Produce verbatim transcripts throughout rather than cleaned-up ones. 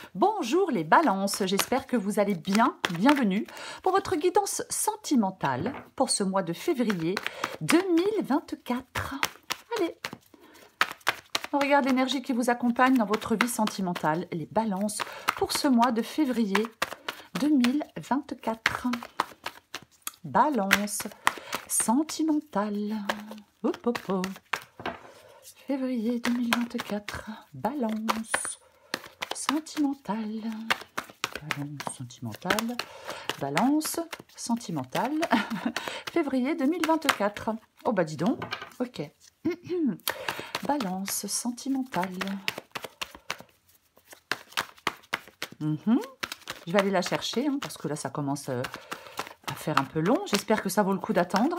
Bonjour les balances, j'espère que vous allez bien. Bienvenue pour votre guidance sentimentale pour ce mois de février deux mille vingt-quatre. Allez, on regarde l'énergie qui vous accompagne dans votre vie sentimentale, les balances pour ce mois de février deux mille vingt-quatre. Balance sentimentale. Hop, hop, hop. Février deux mille vingt-quatre, balance sentimentale, balance sentimentale, balance sentimentale, février deux mille vingt-quatre. Oh bah dis donc, ok. Balance sentimentale. Mm-hmm. Je vais aller la chercher, hein, parce que là ça commence euh, à faire un peu long. J'espère que ça vaut le coup d'attendre.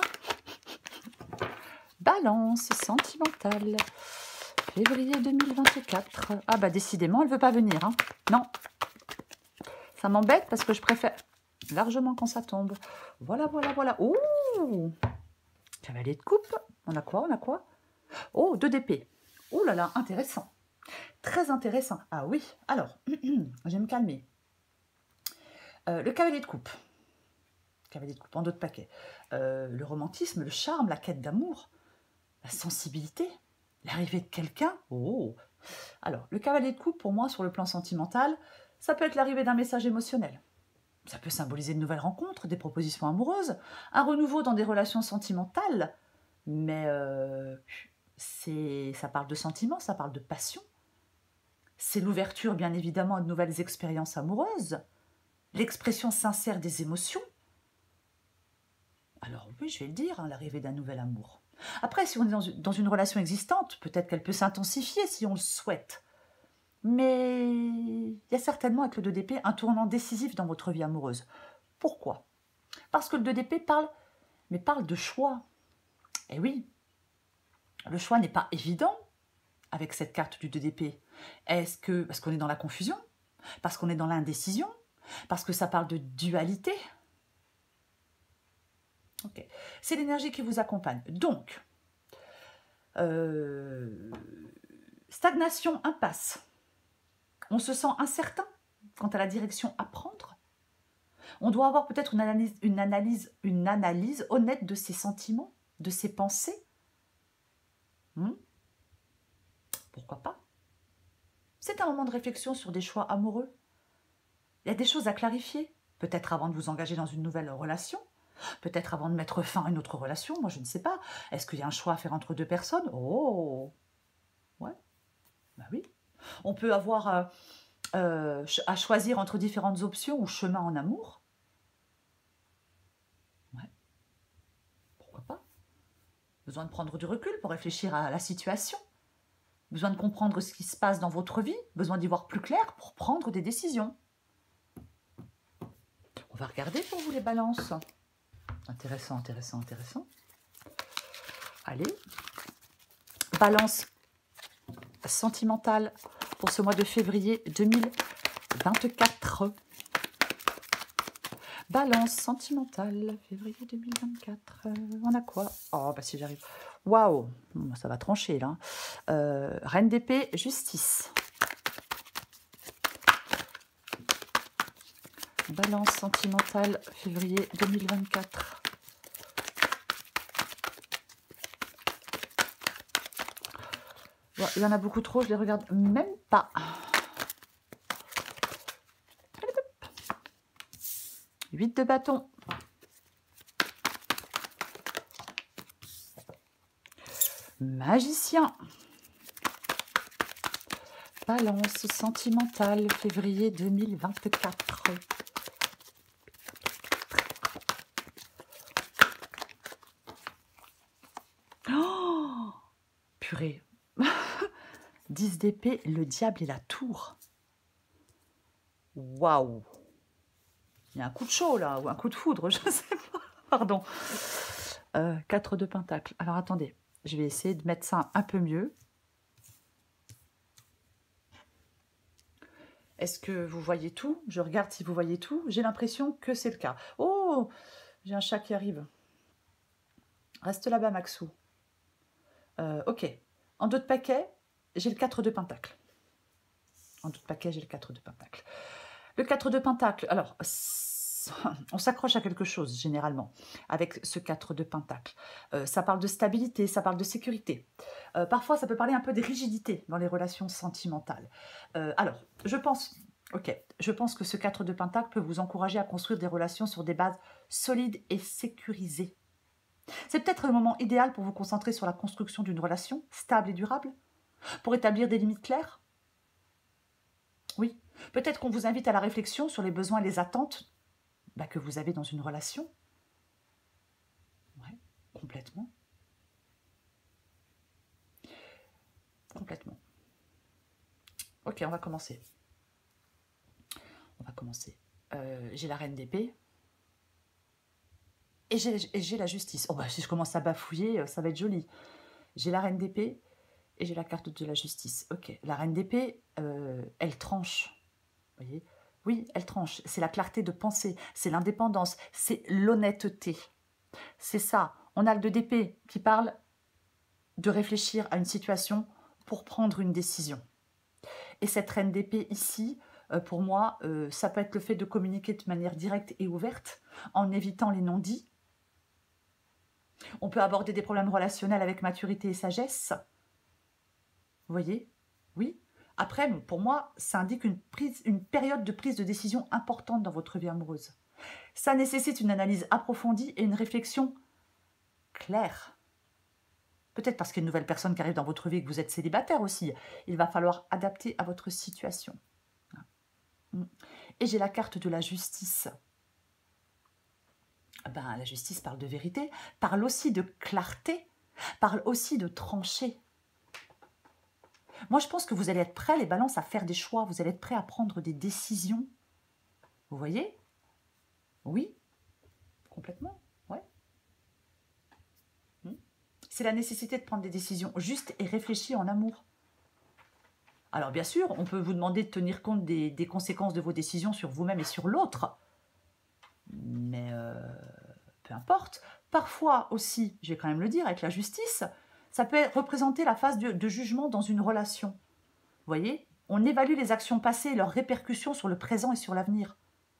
Balance sentimentale, février deux mille vingt-quatre. Ah bah décidément, elle ne veut pas venir. Hein. Non, ça m'embête parce que je préfère largement quand ça tombe. Voilà, voilà, voilà. Ouh, cavalier de coupe. On a quoi, on a quoi? Oh, deux d'épée. Oh là là, intéressant. Très intéressant. Ah oui, alors, je vais me calmer. Euh, le cavalier de coupe. Cavalier de coupe en d'autres paquets. Euh, le romantisme, le charme, la quête d'amour. La sensibilité, l'arrivée de quelqu'un. Oh. Alors, le cavalier de coupe, pour moi, sur le plan sentimental, ça peut être l'arrivée d'un message émotionnel. Ça peut symboliser de nouvelles rencontres, des propositions amoureuses, un renouveau dans des relations sentimentales. Mais euh, c'est, ça parle de sentiments, ça parle de passion. C'est l'ouverture, bien évidemment, à de nouvelles expériences amoureuses. L'expression sincère des émotions. Alors oui, je vais le dire, hein, l'arrivée d'un nouvel amour. Après, si on est dans une, dans une relation existante, peut-être qu'elle peut s'intensifier si on le souhaite. Mais il y a certainement avec le deux d'épée un tournant décisif dans votre vie amoureuse. Pourquoi? Parce que le deux d'épée parle, mais parle de choix. Et oui, le choix n'est pas évident avec cette carte du deux d'épée. Est-ce que parce qu'on est dans la confusion? Parce qu'on est dans l'indécision? Parce que ça parle de dualité? Okay. C'est l'énergie qui vous accompagne. Donc, euh, stagnation, impasse. On se sent incertain quant à la direction à prendre. On doit avoir peut-être une analyse, une, analyse, une analyse honnête de ses sentiments, de ses pensées. Hmm? Pourquoi pas? C'est un moment de réflexion sur des choix amoureux. Il y a des choses à clarifier, peut-être avant de vous engager dans une nouvelle relation. Peut-être avant de mettre fin à une autre relation, moi je ne sais pas. Est-ce qu'il y a un choix à faire entre deux personnes? Oh, ouais, bah oui. On peut avoir euh, euh, à choisir entre différentes options ou chemins en amour. Ouais, pourquoi pas? Besoin de prendre du recul pour réfléchir à la situation. Besoin de comprendre ce qui se passe dans votre vie. Besoin d'y voir plus clair pour prendre des décisions. On va regarder pour vous les balances. Intéressant, intéressant, intéressant. Allez. Balance sentimentale pour ce mois de février deux mille vingt-quatre. Balance sentimentale, février deux mille vingt-quatre. On a quoi? Oh, bah si j'arrive. Waouh, ça va trancher là. Euh, Reine d'épée, justice. Balance sentimentale, février deux mille vingt-quatre. Il y en a beaucoup trop, je les regarde même pas. huit de bâton. Magicien. Balance sentimentale, février deux mille vingt-quatre. Oh, purée. dix d'épée, le diable et la tour. Waouh. Il y a un coup de chaud là, ou un coup de foudre, je ne sais pas. Pardon. Euh, quatre de pentacle. Alors attendez, je vais essayer de mettre ça un peu mieux. Est-ce que vous voyez tout? Je regarde si vous voyez tout. J'ai l'impression que c'est le cas. Oh, j'ai un chat qui arrive. Reste là-bas, Maxou. Euh, ok. En d'autres paquets, j'ai le quatre de pentacle. En doute paquet, j'ai le quatre de Pentacle. Le quatre de Pentacle, alors, on s'accroche à quelque chose, généralement, avec ce quatre de Pentacle. Euh, ça parle de stabilité, ça parle de sécurité. Euh, parfois, ça peut parler un peu de rigidité dans les relations sentimentales. Euh, alors, je pense... Ok, je pense que ce quatre de Pentacle peut vous encourager à construire des relations sur des bases solides et sécurisées. C'est peut-être le moment idéal pour vous concentrer sur la construction d'une relation stable et durable, pour établir des limites claires. Oui, peut-être qu'on vous invite à la réflexion sur les besoins et les attentes bah, que vous avez dans une relation. Ouais, complètement. Complètement. Ok, on va commencer. On va commencer. Euh, j'ai la reine d'épée. Et j'ai la justice. Oh bah si je commence à bafouiller, ça va être joli. J'ai la reine d'épée et j'ai la carte de la justice. Ok, la reine d'épée, euh, elle tranche. Vous voyez? Oui, elle tranche. C'est la clarté de pensée, c'est l'indépendance, c'est l'honnêteté. C'est ça. On a le deux d'épée qui parle de réfléchir à une situation pour prendre une décision. Et cette reine d'épée ici, euh, pour moi, euh, ça peut être le fait de communiquer de manière directe et ouverte, en évitant les non-dits. On peut aborder des problèmes relationnels avec maturité et sagesse. Vous voyez? Oui. Après, pour moi, ça indique une, prise, une période de prise de décision importante dans votre vie amoureuse. Ça nécessite une analyse approfondie et une réflexion claire. Peut-être parce qu'il y a une nouvelle personne qui arrive dans votre vie et que vous êtes célibataire aussi. Il va falloir adapter à votre situation. Et j'ai la carte de la justice. Ben, la justice parle de vérité, parle aussi de clarté, parle aussi de trancher. Moi, je pense que vous allez être prêts, les balances, à faire des choix. Vous allez être prêts à prendre des décisions. Vous voyez? Oui, complètement, ouais. C'est la nécessité de prendre des décisions justes et réfléchies en amour. Alors, bien sûr, on peut vous demander de tenir compte des, des conséquences de vos décisions sur vous-même et sur l'autre. Mais euh, peu importe. Parfois aussi, je vais quand même le dire, avec la justice, ça peut représenter la phase de, de jugement dans une relation. Vous voyez? On évalue les actions passées et leurs répercussions sur le présent et sur l'avenir.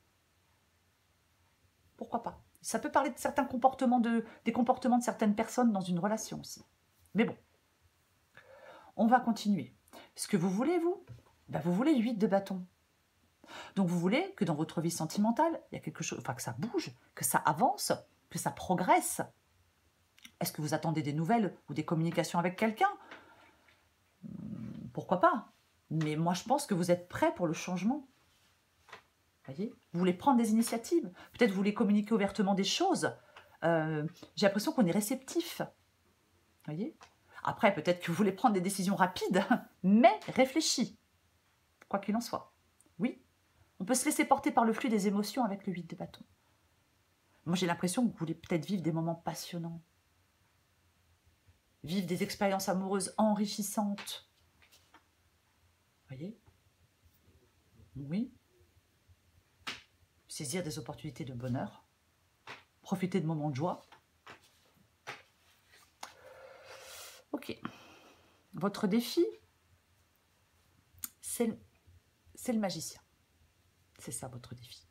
Pourquoi pas? Ça peut parler de certains comportements, de, des comportements de certaines personnes dans une relation aussi. Mais bon, on va continuer. Ce que vous voulez, vous, ben vous voulez huit de bâton. Donc vous voulez que dans votre vie sentimentale, il y a quelque chose, enfin que ça bouge, que ça avance, que ça progresse. Est-ce que vous attendez des nouvelles ou des communications avec quelqu'un? Pourquoi pas? Mais moi, je pense que vous êtes prêts pour le changement. Voyez, vous voulez prendre des initiatives. Peut-être vous voulez communiquer ouvertement des choses. Euh, J'ai l'impression qu'on est réceptif. Voyez. Après, peut-être que vous voulez prendre des décisions rapides, mais réfléchies. Quoi qu'il en soit. Oui, on peut se laisser porter par le flux des émotions avec le huit de bâton. Moi, j'ai l'impression que vous voulez peut-être vivre des moments passionnants. Vivre des expériences amoureuses enrichissantes. Voyez? Oui. Saisir des opportunités de bonheur. Profiter de moments de joie. Ok. Votre défi, c'est le, le magicien. C'est ça votre défi.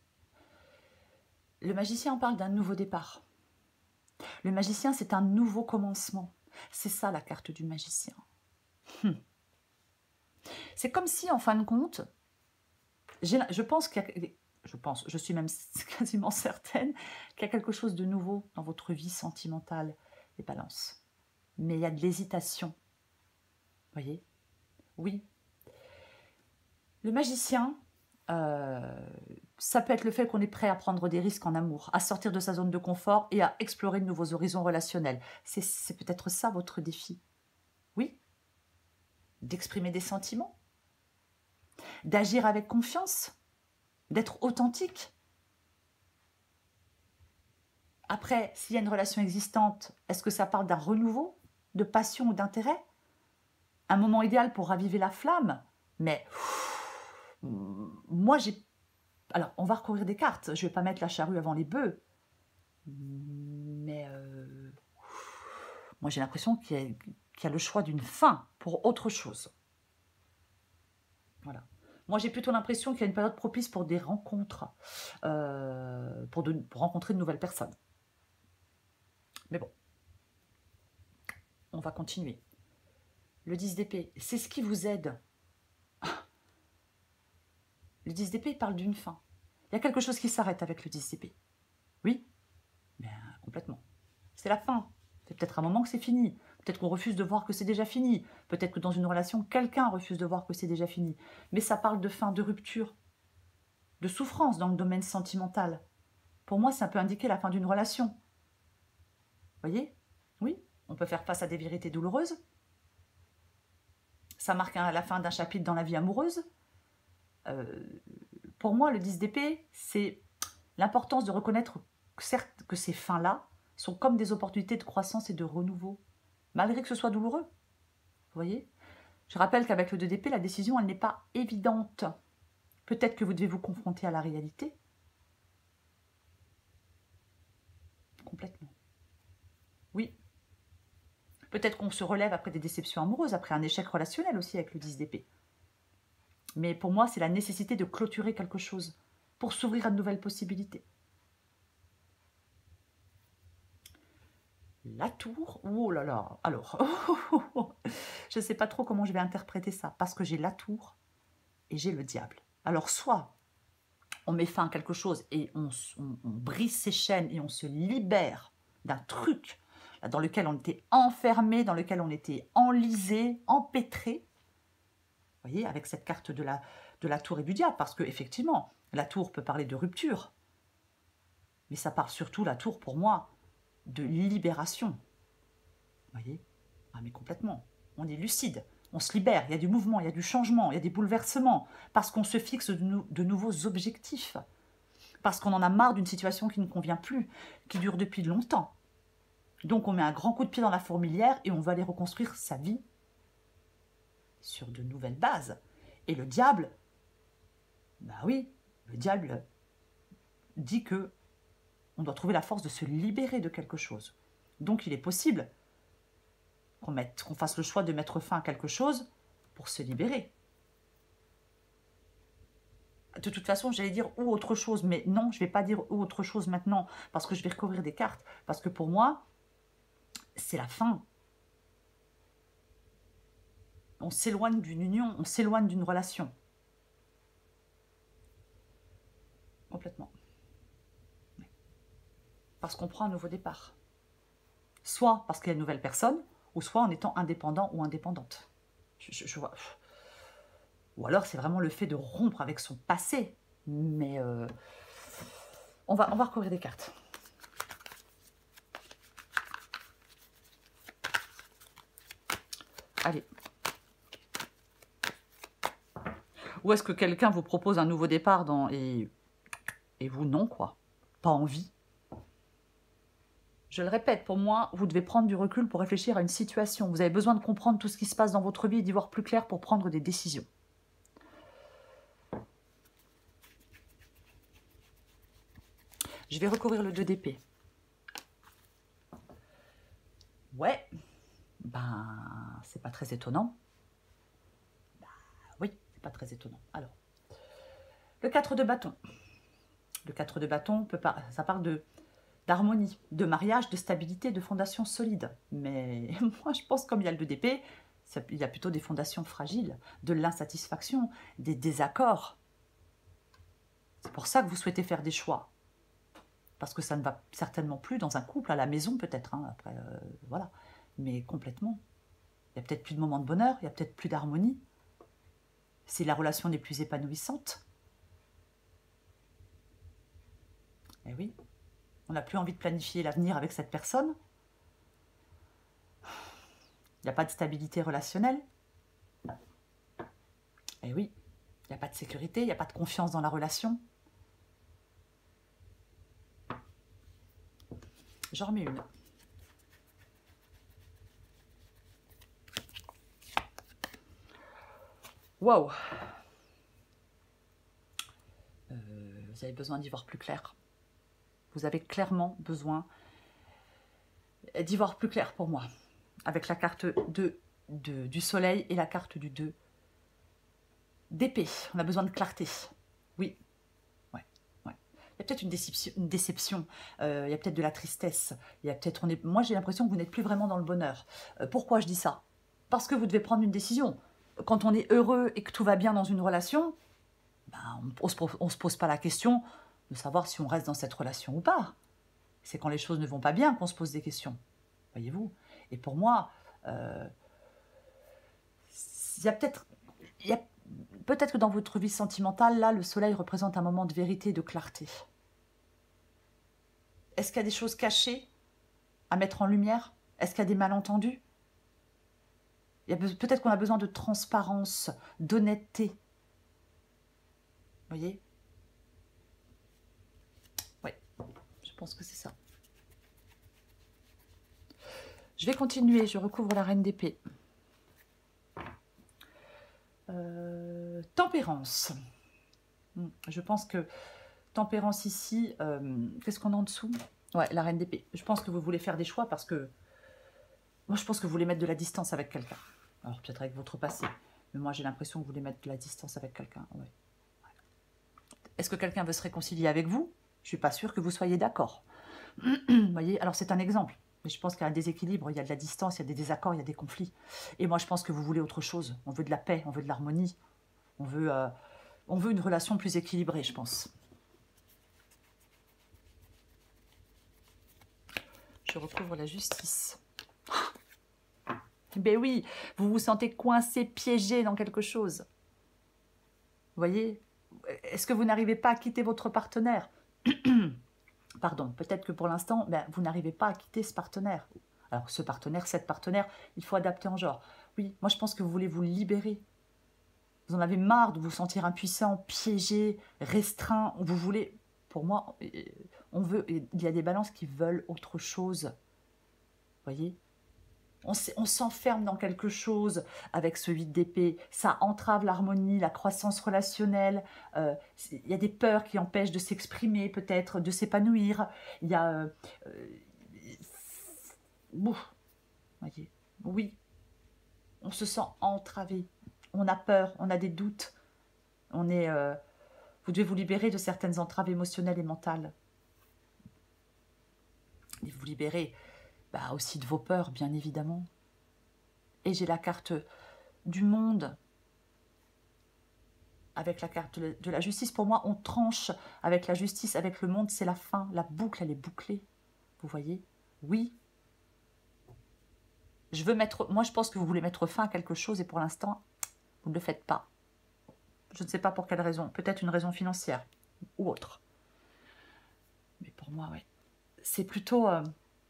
Le magicien en parle d'un nouveau départ. Le magicien, c'est un nouveau commencement. C'est ça la carte du magicien. Hum. C'est comme si, en fin de compte, je pense qu'il y a, je pense, je suis même quasiment certaine qu'il y a quelque chose de nouveau dans votre vie sentimentale, les balances. Mais il y a de l'hésitation. Vous voyez? Oui. Le magicien, euh, ça peut être le fait qu'on est prêt à prendre des risques en amour, à sortir de sa zone de confort et à explorer de nouveaux horizons relationnels. C'est peut-être ça votre défi. Oui. D'exprimer des sentiments. D'agir avec confiance. D'être authentique. Après, s'il y a une relation existante, est-ce que ça parle d'un renouveau, de passion ou d'intérêt? Un moment idéal pour raviver la flamme? Mais pff, moi, j'ai... Alors, on va recourir des cartes. Je ne vais pas mettre la charrue avant les bœufs. Mais euh... moi, j'ai l'impression qu'il y, qu y a le choix d'une fin pour autre chose. Voilà. Moi, j'ai plutôt l'impression qu'il y a une période propice pour des rencontres, euh, pour, de, pour rencontrer de nouvelles personnes. Mais bon, on va continuer. Le dix d'épée, c'est ce qui vous aide. Le dix d'épée, il parle d'une fin. Il y a quelque chose qui s'arrête avec le dix d'épée. Oui, mais euh, complètement. C'est la fin. C'est peut-être un moment que c'est fini. Peut-être qu'on refuse de voir que c'est déjà fini. Peut-être que dans une relation, quelqu'un refuse de voir que c'est déjà fini. Mais ça parle de fin, de rupture, de souffrance dans le domaine sentimental. Pour moi, ça peut indiquer la fin d'une relation. Vous voyez? Oui, on peut faire face à des vérités douloureuses. Ça marque la fin d'un chapitre dans la vie amoureuse. Euh, pour moi, le dix d'épée, c'est l'importance de reconnaître que, certes, que ces fins-là sont comme des opportunités de croissance et de renouveau, malgré que ce soit douloureux. Vous voyez? Je rappelle qu'avec le deux d'épée, la décision, elle n'est pas évidente. Peut-être que vous devez vous confronter à la réalité. Complètement. Oui. Peut-être qu'on se relève après des déceptions amoureuses, après un échec relationnel aussi avec le dix d'épée. Mais pour moi, c'est la nécessité de clôturer quelque chose pour s'ouvrir à de nouvelles possibilités. La tour, oh là là, alors, je ne sais pas trop comment je vais interpréter ça, parce que j'ai la tour et j'ai le diable. Alors, soit on met fin à quelque chose et on, on, on brise ses chaînes et on se libère d'un truc dans lequel on était enfermé, dans lequel on était enlisé, empêtré. Vous voyez, avec cette carte de la, de la tour et du diable, parce que effectivement, la tour peut parler de rupture, mais ça parle surtout, la tour, pour moi, de libération. Vous voyez? Ah, mais complètement. On est lucide, on se libère, il y a du mouvement, il y a du changement, il y a des bouleversements, parce qu'on se fixe de, nou de nouveaux objectifs, parce qu'on en a marre d'une situation qui ne convient plus, qui dure depuis longtemps. Donc on met un grand coup de pied dans la fourmilière et on va aller reconstruire sa vie sur de nouvelles bases. Et le diable, bah oui, le diable dit que on doit trouver la force de se libérer de quelque chose. Donc il est possible qu'on mette, qu'on fasse le choix de mettre fin à quelque chose pour se libérer. De toute façon, j'allais dire ou autre chose, mais non, je ne vais pas dire ou autre chose maintenant, parce que je vais recouvrir des cartes. Parce que pour moi, c'est la fin. On s'éloigne d'une union, on s'éloigne d'une relation. Complètement. Parce qu'on prend un nouveau départ. Soit parce qu'il y a une nouvelle personne, ou soit en étant indépendant ou indépendante. Je, je, je vois... Ou alors c'est vraiment le fait de rompre avec son passé. Mais euh, on, va, on va recouvrir des cartes. Allez. Ou est-ce que quelqu'un vous propose un nouveau départ dans, et, et vous non, quoi. Pas envie. Je le répète, pour moi, vous devez prendre du recul pour réfléchir à une situation. Vous avez besoin de comprendre tout ce qui se passe dans votre vie et d'y voir plus clair pour prendre des décisions. Je vais recouvrir le deux d'épée. Ouais, ben, c'est pas très étonnant. Ben, oui, c'est pas très étonnant. Alors, le quatre de bâton. Le quatre de bâton, peut pas, ça parle de d'harmonie, de mariage, de stabilité, de fondations solides. Mais moi, je pense comme il y a le deux d'épée, il y a plutôt des fondations fragiles, de l'insatisfaction, des désaccords. C'est pour ça que vous souhaitez faire des choix. Parce que ça ne va certainement plus dans un couple, à la maison peut-être, hein, après, euh, voilà. Mais complètement. Il y a peut-être plus de moments de bonheur, il y a peut-être plus d'harmonie. Si la relation n'est plus épanouissante. Eh oui. On n'a plus envie de planifier l'avenir avec cette personne. Il n'y a pas de stabilité relationnelle. Eh oui, il n'y a pas de sécurité, il n'y a pas de confiance dans la relation. J'en remets une. Waouh. euh, Vous avez besoin d'y voir plus clair. Vous avez clairement besoin d'y voir plus clair pour moi. Avec la carte de, de, du soleil et la carte du deux D'épée, on a besoin de clarté. Oui, ouais, ouais. Il y a peut-être une déception, une déception. Euh, il y a peut-être de la tristesse. Il y a peut-être, on est... Moi, j'ai l'impression que vous n'êtes plus vraiment dans le bonheur. Euh, pourquoi je dis ça? Parce que vous devez prendre une décision. Quand on est heureux et que tout va bien dans une relation, ben, on ne se pose pas la question de savoir si on reste dans cette relation ou pas. C'est quand les choses ne vont pas bien qu'on se pose des questions. Voyez-vous? Et pour moi, euh, il y a peut-être... il y a peut-être que dans votre vie sentimentale, là, le soleil représente un moment de vérité et de clarté. Est-ce qu'il y a des choses cachées à mettre en lumière? Est-ce qu'il y a des malentendus? Peut-être qu'on a besoin de transparence, d'honnêteté. Vous voyez? Oui, je pense que c'est ça. Je vais continuer, je recouvre la reine d'épée. Euh, tempérance. Je pense que tempérance ici, euh, qu'est-ce qu'on a en dessous? Ouais, la reine d'épée. Je pense que vous voulez faire des choix parce que... Moi, je pense que vous voulez mettre de la distance avec quelqu'un. Alors, peut-être avec votre passé. Mais moi, j'ai l'impression que vous voulez mettre de la distance avec quelqu'un. Ouais. Est-ce que quelqu'un veut se réconcilier avec vous? Je ne suis pas sûre que vous soyez d'accord. Vous voyez? Alors, c'est un exemple. Mais je pense qu'il y a un déséquilibre, il y a de la distance, il y a des désaccords, il y a des conflits. Et moi, je pense que vous voulez autre chose. On veut de la paix, on veut de l'harmonie. On veut, euh, on veut une relation plus équilibrée, je pense. Je recouvre la justice. Ben oui, vous vous sentez coincé, piégé dans quelque chose. Vous voyez? Est-ce que vous n'arrivez pas à quitter votre partenaire? Pardon, peut-être que pour l'instant, ben, vous n'arrivez pas à quitter ce partenaire. Alors, ce partenaire, cette partenaire, il faut adapter en genre. Oui, moi, je pense que vous voulez vous libérer. Vous en avez marre de vous sentir impuissant, piégé, restreint. Vous voulez... Pour moi, on veut... il y a des balances qui veulent autre chose. Vous voyez? On s'enferme dans quelque chose avec ce huit d'épée. Ça entrave l'harmonie, la croissance relationnelle. Euh, il y a des peurs qui empêchent de s'exprimer, peut-être, de s'épanouir. Il y a... Euh, euh, voyez, oui, on se sent entravé. On a peur, on a des doutes. On est, euh, vous devez vous libérer de certaines entraves émotionnelles et mentales. Et vous libérer... Bah, aussi de vos peurs, bien évidemment. Et j'ai la carte du monde avec la carte de la justice. Pour moi, on tranche avec la justice, avec le monde, c'est la fin. La boucle, elle est bouclée. Vous voyez? Oui. Je veux mettre... Moi, je pense que vous voulez mettre fin à quelque chose et pour l'instant, vous ne le faites pas. Je ne sais pas pour quelle raison. Peut-être une raison financière ou autre. Mais pour moi, oui. C'est plutôt... Euh,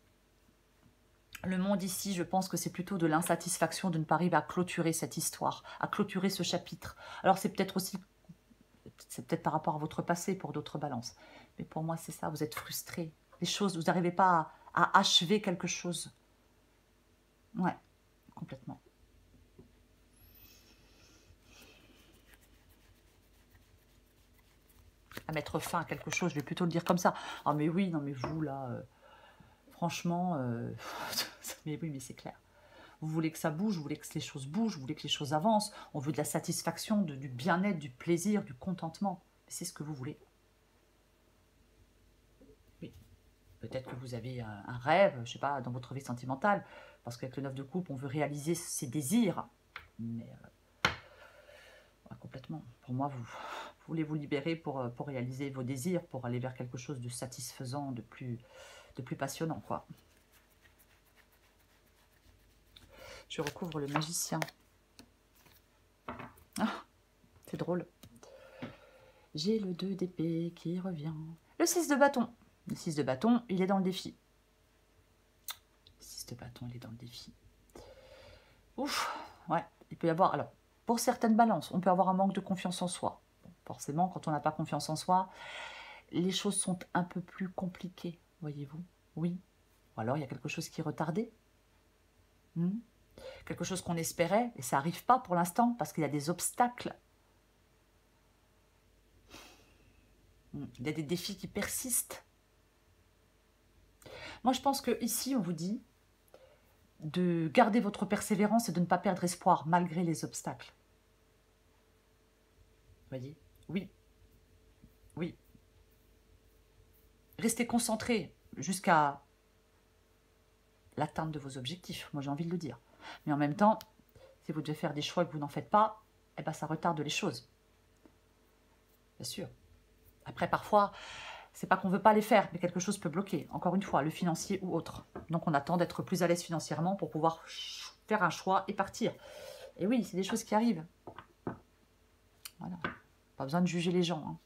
Le monde ici, je pense que c'est plutôt de l'insatisfaction de ne pas arriver à clôturer cette histoire, à clôturer ce chapitre. Alors c'est peut-être aussi, c'est peut-être par rapport à votre passé pour d'autres balances. Mais pour moi, c'est ça, vous êtes frustré. Les choses, vous n'arrivez pas à, à achever quelque chose. Ouais, complètement. À mettre fin à quelque chose, je vais plutôt le dire comme ça. Ah mais oui, non mais vous là... Euh... Franchement, euh... mais oui, mais c'est clair. Vous voulez que ça bouge, vous voulez que les choses bougent, vous voulez que les choses avancent. On veut de la satisfaction, de, du bien-être, du plaisir, du contentement. C'est ce que vous voulez. Oui. Peut-être que vous avez un, un rêve, je ne sais pas, dans votre vie sentimentale. Parce qu'avec le neuf de coupe, on veut réaliser ses désirs. Mais euh... ouais, complètement. Pour moi, vous, vous voulez vous libérer pour, pour réaliser vos désirs, pour aller vers quelque chose de satisfaisant, de plus... de plus passionnant, quoi. Je recouvre le magicien. Ah, c'est drôle. J'ai le deux d'épée qui revient. Le six de bâton. Le six de bâton, il est dans le défi. Le six de bâton, il est dans le défi. Ouf, ouais. Il peut y avoir... Alors, pour certaines balances, on peut avoir un manque de confiance en soi. Bon, forcément, quand on n'a pas confiance en soi, les choses sont un peu plus compliquées, voyez-vous. Oui. Ou alors, il y a quelque chose qui est retardé. Hmm. Quelque chose qu'on espérait, et ça n'arrive pas pour l'instant, parce qu'il y a des obstacles. Hmm. Il y a des défis qui persistent. Moi, je pense qu'ici, on vous dit de garder votre persévérance et de ne pas perdre espoir, malgré les obstacles. voyez? Oui. Oui. Restez concentré jusqu'à l'atteinte de vos objectifs, moi j'ai envie de le dire. Mais en même temps, si vous devez faire des choix et que vous n'en faites pas, eh ben, ça retarde les choses. Bien sûr. Après, parfois, c'est pas qu'on ne veut pas les faire, mais quelque chose peut bloquer. Encore une fois, le financier ou autre. Donc on attend d'être plus à l'aise financièrement pour pouvoir faire un choix et partir. Et oui, c'est des choses qui arrivent. Voilà. Pas besoin de juger les gens. Hein.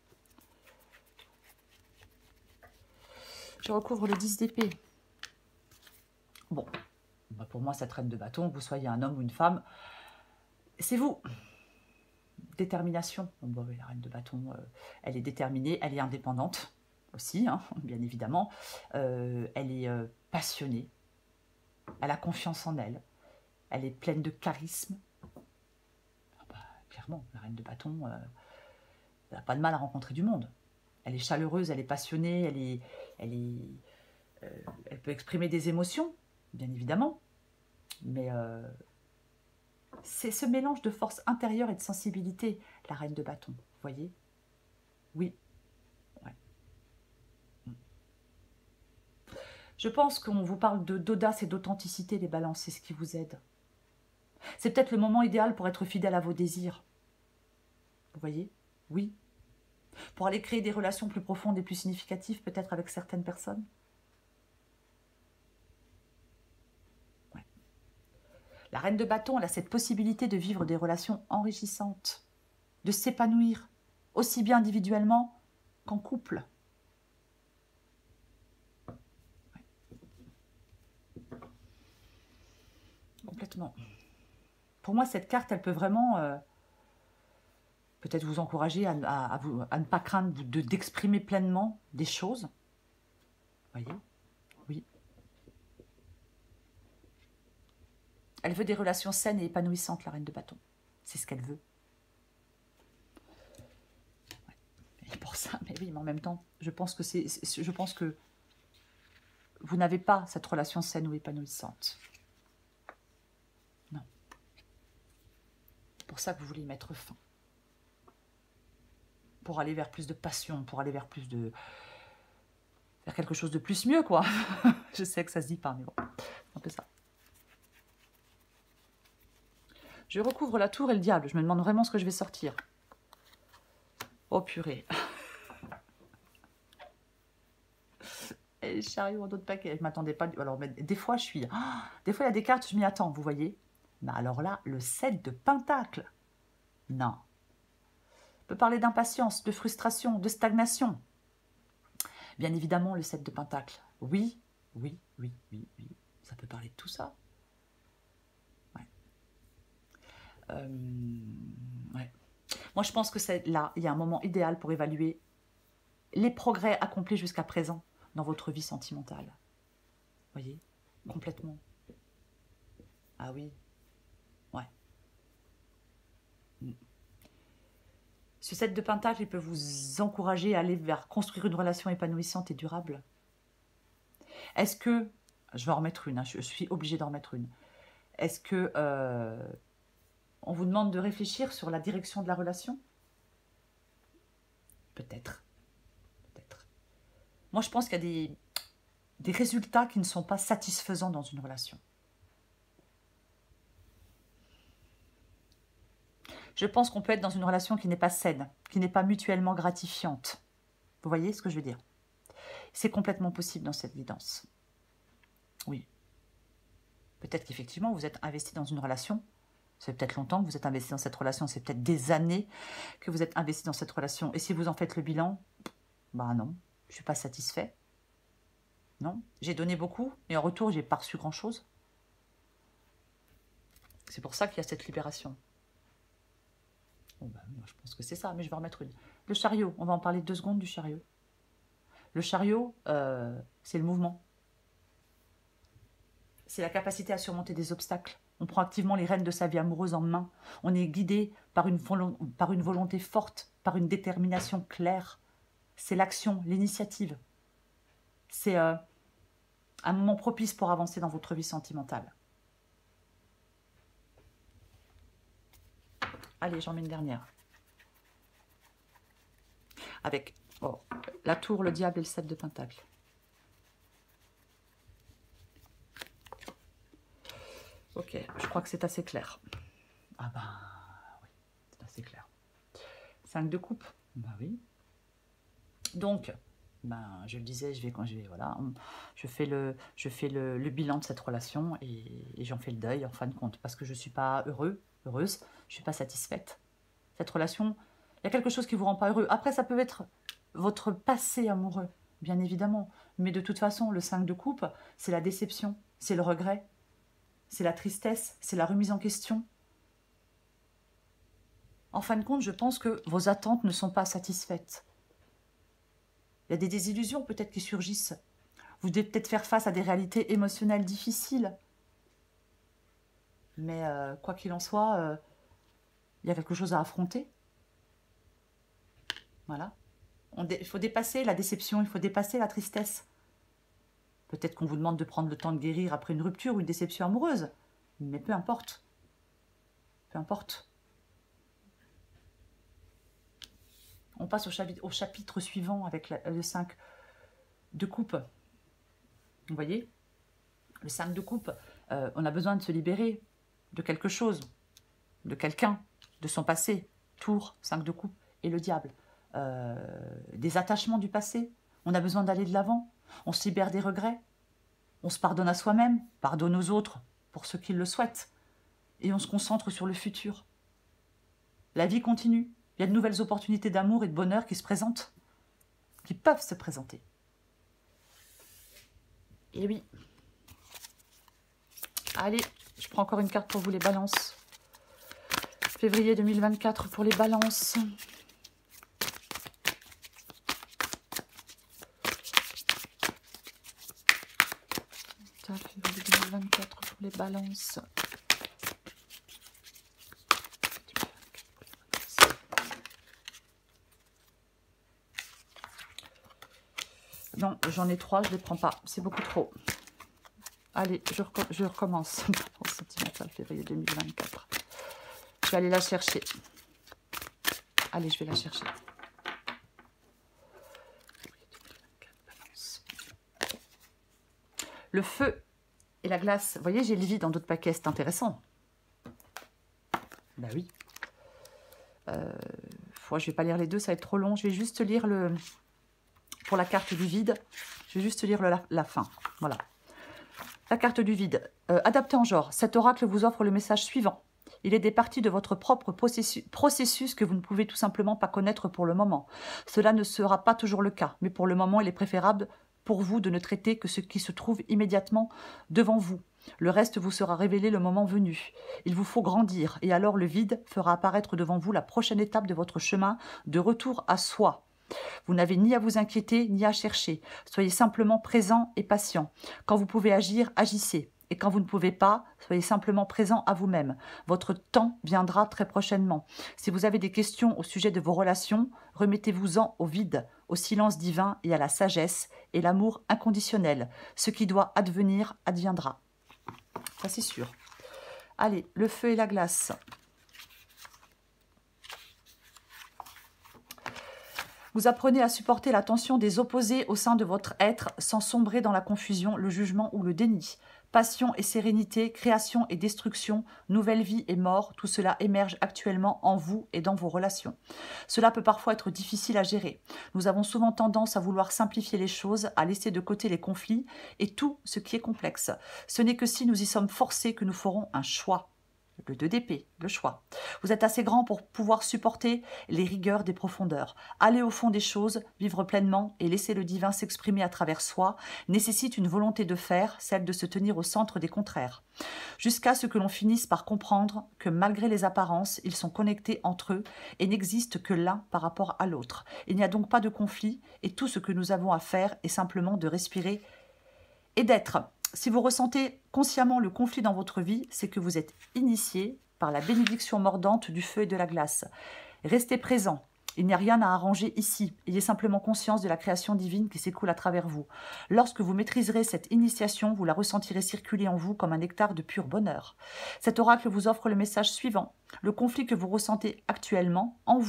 Je recouvre le dix d'épée. Bon, bah pour moi, cette reine de bâton, que vous soyez un homme ou une femme, c'est vous. Détermination. Bon, bah, oui, la reine de bâton, euh, elle est déterminée, elle est indépendante aussi, hein, bien évidemment. Euh, elle est euh, passionnée. Elle a confiance en elle. Elle est pleine de charisme. Ah bah, clairement, la reine de bâton, euh, elle n'a pas de mal à rencontrer du monde. Elle est chaleureuse, elle est passionnée, elle, est, elle, est, euh, elle peut exprimer des émotions, bien évidemment. Mais euh, c'est ce mélange de force intérieure et de sensibilité, la reine de bâton. Vous voyez? Oui. Ouais. Je pense qu'on vous parle d'audace et d'authenticité, les balances, c'est ce qui vous aide. C'est peut-être le moment idéal pour être fidèle à vos désirs. Vous voyez? Oui. Pour aller créer des relations plus profondes et plus significatives, peut-être avec certaines personnes. Ouais. La reine de bâton, elle a cette possibilité de vivre des relations enrichissantes, de s'épanouir, aussi bien individuellement qu'en couple. Ouais. Complètement. Pour moi, cette carte, elle peut vraiment... Euh, peut-être vous encourager à, à, à, vous, à ne pas craindre de, d'exprimer pleinement des choses. Vous voyez? Oui. Elle veut des relations saines et épanouissantes, la reine de bâton. C'est ce qu'elle veut. Ouais. Et pour ça, mais oui, mais en même temps, je pense que c'est, je pense que vous n'avez pas cette relation saine ou épanouissante. Non. C'est pour ça que vous voulez y mettre fin. Pour aller vers plus de passion, pour aller vers plus de... vers quelque chose de plus mieux, quoi. Je sais que ça se dit pas, mais bon, c'est un peu ça. Je recouvre la tour et le diable. Je me demande vraiment ce que je vais sortir. Oh, purée. Et les chariots en d'autres paquets. Je ne m'attendais pas. Alors, mais des fois, je suis... Oh, des fois, il y a des cartes, je m'y attends, vous voyez. Mais alors là, le sept de Pentacle. Non. On peut parler d'impatience, de frustration, de stagnation. Bien évidemment, le sept de Pentacle. Oui, oui, oui, oui, oui. Ça peut parler de tout ça. Ouais. Euh, ouais. Moi, je pense que c'est là, il y a un moment idéal pour évaluer les progrès accomplis jusqu'à présent dans votre vie sentimentale. Vous voyez? Complètement. Ah oui. Ouais. Ce sept de Pentacle, il peut vous encourager à aller vers construire une relation épanouissante et durable. Est-ce que, je vais en remettre une, hein, je suis obligée d'en remettre une. Est-ce que euh, on vous demande de réfléchir sur la direction de la relation? Peut-être. Peut-être. Moi, je pense qu'il y a des, des résultats qui ne sont pas satisfaisants dans une relation. Je pense qu'on peut être dans une relation qui n'est pas saine, qui n'est pas mutuellement gratifiante. Vous voyez ce que je veux dire? C'est complètement possible dans cette guidance. Oui. Peut-être qu'effectivement, vous êtes investi dans une relation. C'est peut-être longtemps que vous êtes investi dans cette relation. C'est peut-être des années que vous êtes investi dans cette relation. Et si vous en faites le bilan, ben non, je ne suis pas satisfait. Non, j'ai donné beaucoup, et en retour, j'ai pas reçu grand-chose. C'est pour ça qu'il y a cette libération. Bon, ben, moi, je pense que c'est ça, mais je vais en remettre une. Le chariot, on va en parler deux secondes du chariot. Le chariot, euh, c'est le mouvement. C'est la capacité à surmonter des obstacles. On prend activement les rênes de sa vie amoureuse en main. On est guidé par une, par une volonté forte, par une détermination claire. C'est l'action, l'initiative. C'est euh, un moment propice pour avancer dans votre vie sentimentale. Allez, j'en mets une dernière. avec oh, la tour, le diable et le sept de pentacle. Ok, je crois que c'est assez clair. Ah ben oui, c'est assez clair. cinq de coupe, ben oui. Donc, ben, je le disais, je vais quand je vais, voilà, je fais le, je fais le, le bilan de cette relation et, et j'en fais le deuil en fin de compte parce que je ne suis pas heureux, heureuse, je ne suis pas satisfaite. Cette relation, il y a quelque chose qui ne vous rend pas heureux. Après, ça peut être votre passé amoureux, bien évidemment, mais de toute façon, le cinq de coupe, c'est la déception, c'est le regret, c'est la tristesse, c'est la remise en question. En fin de compte, je pense que vos attentes ne sont pas satisfaites. Il y a des désillusions peut-être qui surgissent. Vous devez peut-être faire face à des réalités émotionnelles difficiles. Mais euh, quoi qu'il en soit, euh, il y a quelque chose à affronter. Voilà. On il faut dépasser la déception, il faut dépasser la tristesse. Peut-être qu'on vous demande de prendre le temps de guérir après une rupture ou une déception amoureuse. Mais peu importe. Peu importe. On passe au chapitre, au chapitre suivant avec la, le cinq de coupe. Vous voyez, le cinq de coupe, euh, on a besoin de se libérer de quelque chose, de quelqu'un, de son passé. Tour, cinq de coupe et le diable. Euh, des attachements du passé. On a besoin d'aller de l'avant. On se libère des regrets. On se pardonne à soi-même, pardonne aux autres pour ceux qui le souhaitent. Et on se concentre sur le futur. La vie continue. Il y a de nouvelles opportunités d'amour et de bonheur qui se présentent, qui peuvent se présenter. Et oui. Allez, je prends encore une carte pour vous, les balances. Février deux mille vingt-quatre pour les balances. Février deux mille vingt-quatre pour les balances. Non, j'en ai trois, je ne les prends pas. C'est beaucoup trop. Allez, je, reco je recommence. Sentimental, février deux mille vingt-quatre. Je vais aller la chercher. Allez, je vais la chercher. Le feu et la glace. Vous voyez, j'ai le vide dans d'autres paquets. C'est intéressant. Ben oui. Euh, je ne vais pas lire les deux, ça va être trop long. Je vais juste lire le... Pour la carte du vide, je vais juste lire le, la, la fin. Voilà. La carte du vide. Euh, adapté en genre. Cet oracle vous offre le message suivant. Il est des parties de votre propre processus, processus que vous ne pouvez tout simplement pas connaître pour le moment. Cela ne sera pas toujours le cas, mais pour le moment, il est préférable pour vous de ne traiter que ce qui se trouve immédiatement devant vous. Le reste vous sera révélé le moment venu. Il vous faut grandir, et alors le vide fera apparaître devant vous la prochaine étape de votre chemin de retour à soi. Vous n'avez ni à vous inquiéter, ni à chercher. Soyez simplement présent et patient. Quand vous pouvez agir, agissez. Et quand vous ne pouvez pas, soyez simplement présent à vous-même. Votre temps viendra très prochainement. Si vous avez des questions au sujet de vos relations, remettez-vous-en au vide, au silence divin et à la sagesse et l'amour inconditionnel. Ce qui doit advenir, adviendra. Ça, c'est sûr. Allez, le feu et la glace. Vous apprenez à supporter la tension des opposés au sein de votre être sans sombrer dans la confusion, le jugement ou le déni. Passion et sérénité, création et destruction, nouvelle vie et mort, tout cela émerge actuellement en vous et dans vos relations. Cela peut parfois être difficile à gérer. Nous avons souvent tendance à vouloir simplifier les choses, à laisser de côté les conflits et tout ce qui est complexe. Ce n'est que si nous y sommes forcés que nous ferons un choix. Le deux d'épée, le choix. Vous êtes assez grand pour pouvoir supporter les rigueurs des profondeurs. Aller au fond des choses, vivre pleinement et laisser le divin s'exprimer à travers soi nécessite une volonté de faire, celle de se tenir au centre des contraires. Jusqu'à ce que l'on finisse par comprendre que malgré les apparences, ils sont connectés entre eux et n'existent que l'un par rapport à l'autre. Il n'y a donc pas de conflit et tout ce que nous avons à faire est simplement de respirer et d'être. Si vous ressentez consciemment le conflit dans votre vie, c'est que vous êtes initié par la bénédiction mordante du feu et de la glace. Restez présent. Il n'y a rien à arranger ici. Ayez simplement conscience de la création divine qui s'écoule à travers vous. Lorsque vous maîtriserez cette initiation, vous la ressentirez circuler en vous comme un nectar de pur bonheur. Cet oracle vous offre le message suivant. Le conflit que vous ressentez actuellement, en vous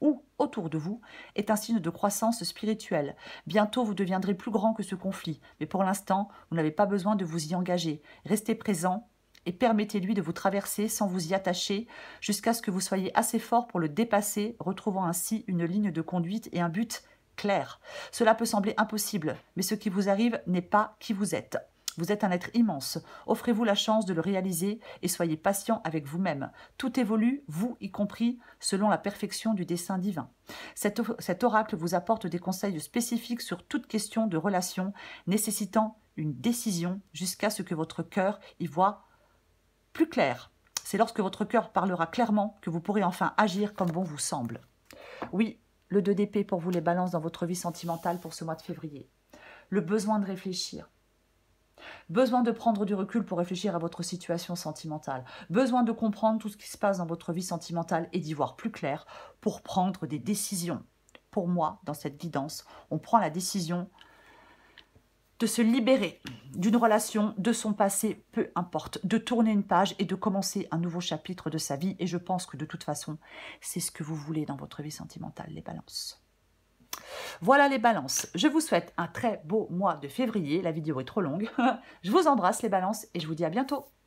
ou autour de vous est un signe de croissance spirituelle. Bientôt, vous deviendrez plus grand que ce conflit, mais pour l'instant, vous n'avez pas besoin de vous y engager. Restez présent et permettez-lui de vous traverser sans vous y attacher jusqu'à ce que vous soyez assez fort pour le dépasser, retrouvant ainsi une ligne de conduite et un but clair. Cela peut sembler impossible, mais ce qui vous arrive n'est pas qui vous êtes. Vous êtes un être immense. Offrez-vous la chance de le réaliser et soyez patient avec vous-même. Tout évolue, vous y compris, selon la perfection du dessein divin. Cet, cet oracle vous apporte des conseils spécifiques sur toute question de relation nécessitant une décision jusqu'à ce que votre cœur y voie plus clair. C'est lorsque votre cœur parlera clairement que vous pourrez enfin agir comme bon vous semble. Oui, le deux d'épée pour vous les balances dans votre vie sentimentale pour ce mois de février. Le besoin de réfléchir. Besoin de prendre du recul pour réfléchir à votre situation sentimentale. Besoin de comprendre tout ce qui se passe dans votre vie sentimentale et d'y voir plus clair pour prendre des décisions. Pour moi, dans cette guidance, on prend la décision de se libérer d'une relation, de son passé, peu importe, de tourner une page et de commencer un nouveau chapitre de sa vie. Et je pense que de toute façon, c'est ce que vous voulez dans votre vie sentimentale, les balances. Voilà les balances. Je vous souhaite un très beau mois de février. La vidéo est trop longue. Je vous embrasse les balances et je vous dis à bientôt.